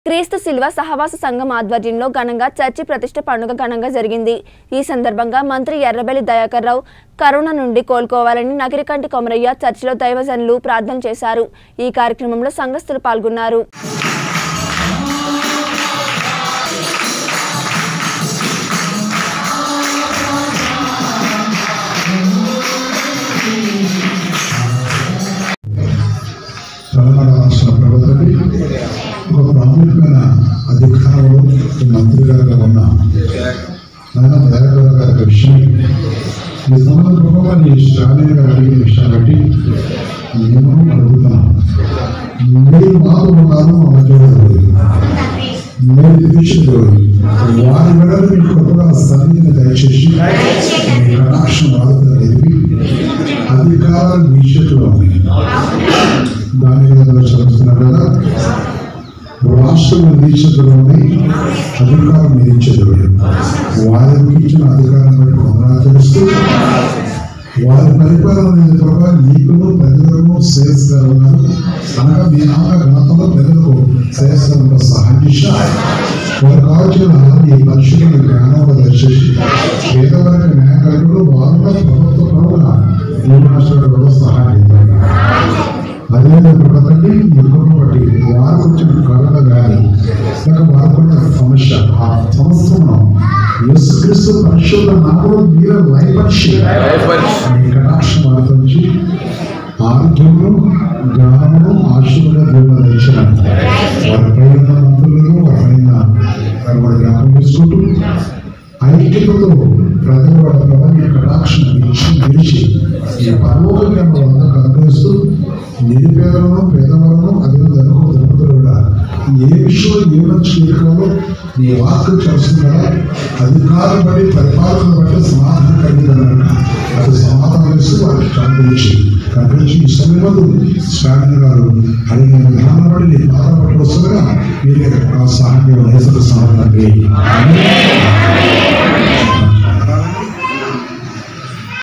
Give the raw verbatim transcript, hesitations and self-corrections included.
క్రీస్తు శిల్వ సహవాస సంఘం ఆధ్వర్యంలో ఘనంగా చర్చి ప్రతిష్ఠ పండుగ ఘనంగా జరిగింది। ఈ సందర్భంగా మంత్రి ఎర్రబెల్లి దయాకర్ రావు కరోనా నుండి కోలుకోవాలని నగరికంటి కొమరయ్య చర్చిలో దైవజనులు ప్రార్థన చేశారు। ఈ కార్యక్రమంలో సంఘస్థులు పాల్గొన్నారు। ప్రాముఖ్యమైన అధికారంలో మంత్రి గారుగా ఉన్న నాన్న దయాకర్ గారి విషయం ఈ సందర్భంగా నీ స్టాలిన్ గారు అడిగిన విషయం బట్టి నేను అడుగుతున్నాను, మీరు మాతో ఉన్నారు, మా మధ్యలో మీరు దీక్షలు వారి మెడలు మీ కృపగా సన్నిధిని దయచేసి మీ కటాక్షం వాడుతున్న తెలిపి అధికారాలు మీ చేతిలో ఉన్నాయి। దాని మీద చదువుతున్నారు కదా, రాష్ట్రం నిరీక్షకులోని అధికారం నిరీక్షకుడు వారికి ఇచ్చిన అధికారం బట్టి కొనసాగిస్తూ వారి పరిపాలన ప్రభావ నీకును ప్రజలకు శ్రేయస్కరం ఉన్నారు అనగా మీ నామ ఘనతలో ప్రజలకు శ్రేయస్కరంలో సహాయం చేశారు। వారు కావాల్సిన ఈ పరిశుభ్ర జ్ఞానంలో దర్శించి పేదవర్గ న్యాయకులు వారు ప్రభుత్వ పరువుల జీవనాశ్వరంలో సహాయం చేస్తారు। అదేవిధంగా తండ్రి ఎక్కువ బట్టి వారికి వచ్చిన కరోనా వ్యాధి లేక వారికి వచ్చిన సమస్య ఆ సమస్యను యేసుక్రీస్తు పరిశుద్ధ నామములో మీరు లయపరిచి మీ కటాక్షం వారితో నుంచి ఆరోగ్యమును జ్ఞానమును ఆశీర్వాద దేవుడు ఇచ్చినారు। వారి పైన మంత్రులను వారి పైన వారి జ్ఞాపకం చేసుకుంటూ ఐక్యతతో ప్రజల వారి ప్రభావి కటాక్షం ఇచ్చి గెలిచి ఈ పరలోక జ్ఞానంలో అనుగ్రహిస్తూ నిరుపేదలను పేదవాళ్ళను అదేవిధంగా దంపతులు కూడా ఏ విషయంలో ఏ మంచి ఎదుర్కోవాలో నీ వాక్యం చేస్తున్నారా అధికారం బట్టి పరిపాలన బట్టి సమాధానం కలిగిన అది సమాధానం వేస్తూ వారికి కనిపించి కనిపించి ఈ సమయంలో స్టాలిన్ గారు అడిగిన విధానం బట్టి నీ పాద పట్ల వస్తుందిగా మీరే సహాయం సమాధానం